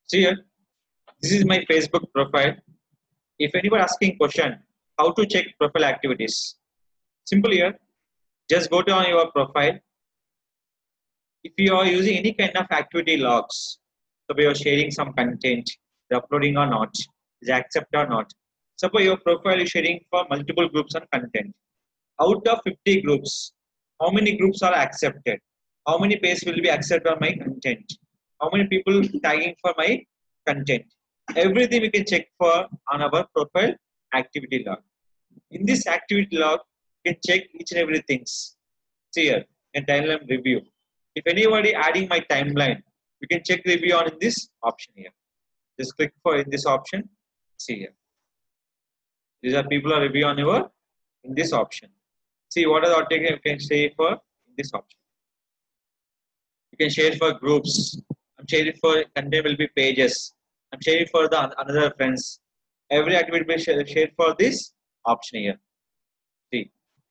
See here, this is my Facebook profile. If anyone asking question, how to check profile activities? Simple here. Just go to on your profile. If you are using any kind of activity logs, so you are sharing some content, uploading or not, is accept or not. Suppose your profile is sharing for multiple groups and content. Out of 50 groups, how many groups are accepted? How many pages will be accepted on my content? How many people tagging for my content? Everything we can check for on our profile activity log. In this activity log, you can check each and everything. See here, in timeline review. If anybody adding my timeline, you can check review on this option here. Just click for in this option. See here. These are people are review on your in this option. See what are the article you can share for in this option. You can share for groups. I'm sharing for content will be pages. I'm sharing for the another friends. Every activity will be shared for this option here. See.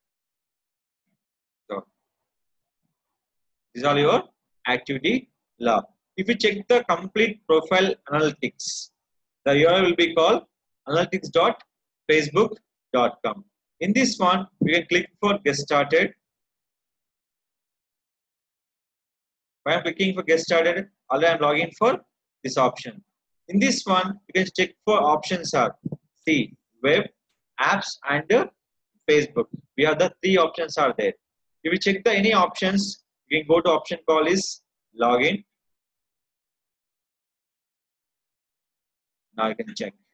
So these are your activity log. If you check the complete profile analytics, the URL will be called analytics.facebook.com. In this one, we can click for get started. When I'm clicking for get started, already I'm logging for this option. In this one, you can check for options are see web, apps, and Facebook. We have the three options are there. If you check the any options, you can go to option call is login. Now you can check.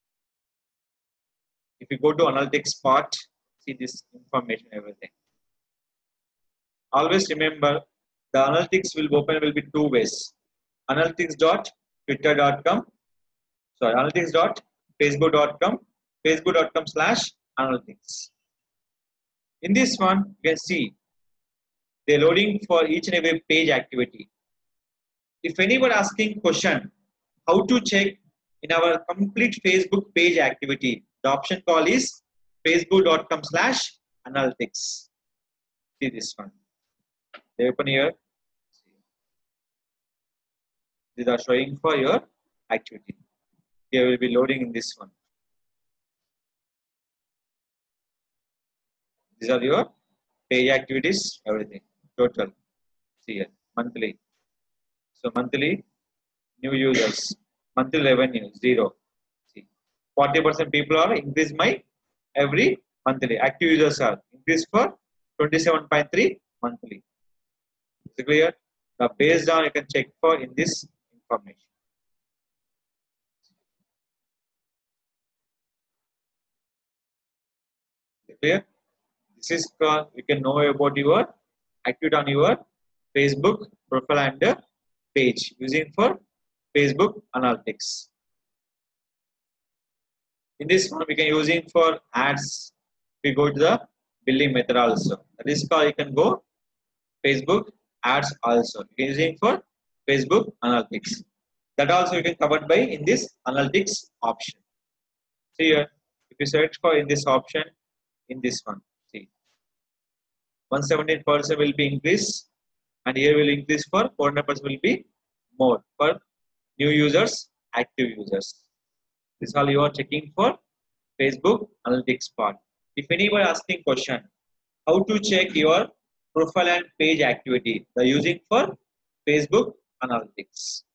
If you go to analytics part, see this information, everything. Always remember the analytics will be two ways. Analytics.twitter.com, sorry, analytics.facebook.com, facebook.com/analytics. In this one, you can see they're loading for each and every page activity. If anyone asking question, how to check in our complete Facebook page activity, the option call is facebook.com/analytics. See this one. They open here. These are showing for your activity. Here will be loading in this one. These are your page activities, everything. Total. See here. Monthly. So monthly new users. Monthly revenue 0. See. 40% people are increased my every monthly. Active users are increased for 27.3 monthly. Is it clear? Now based on you can check for in this information. Is it clear? This is you can know about your activity on your Facebook profile and page using for Facebook analytics. In this one, we can using for ads. We go to the billing method also. This call you can go Facebook ads also. You can using for Facebook analytics. That also you can covered by in this analytics option. See here, if you search for in this option, in this one, see 117% will be increase, and here will increase for 400% will be more for new users, active users. This all you are checking for Facebook analytics part. If anyone asking question, how to check your profile and page activity, the using for Facebook analytics.